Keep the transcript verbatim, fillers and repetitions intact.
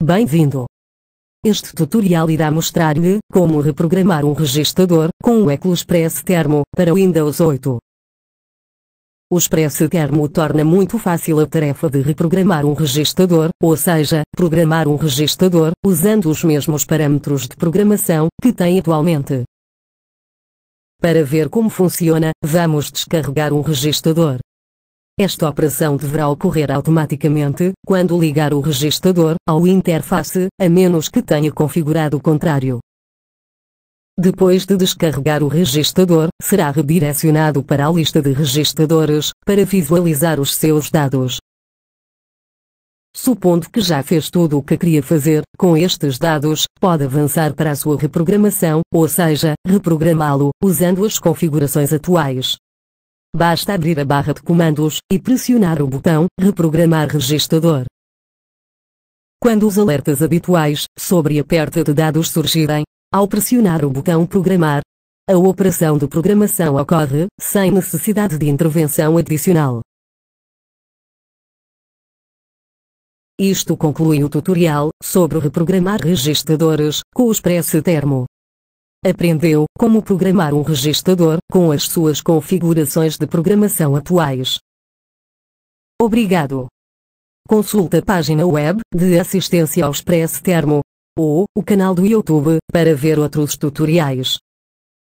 Bem-vindo! Este tutorial irá mostrar-lhe como reprogramar um registador com o Express Termo para Windows oito. O Express Termo torna muito fácil a tarefa de reprogramar um registador, ou seja, programar um registador usando os mesmos parâmetros de programação que tem atualmente. Para ver como funciona, vamos descarregar um registador. Esta operação deverá ocorrer automaticamente quando ligar o registador ao interface, a menos que tenha configurado o contrário. Depois de descarregar o registador, será redirecionado para a lista de registadores para visualizar os seus dados. Supondo que já fez tudo o que queria fazer com estes dados, pode avançar para a sua reprogramação, ou seja, reprogramá-lo usando as configurações atuais. Basta abrir a barra de comandos e pressionar o botão Reprogramar registador. Quando os alertas habituais sobre a perda de dados surgirem, ao pressionar o botão Programar, a operação de programação ocorre sem necessidade de intervenção adicional. Isto conclui o tutorial sobre reprogramar registadores com o Express Termo. Aprendeu como programar um registador com as suas configurações de programação atuais. Obrigado! Consulte a página web de assistência ao Express Termo ou o canal do YouTube para ver outros tutoriais.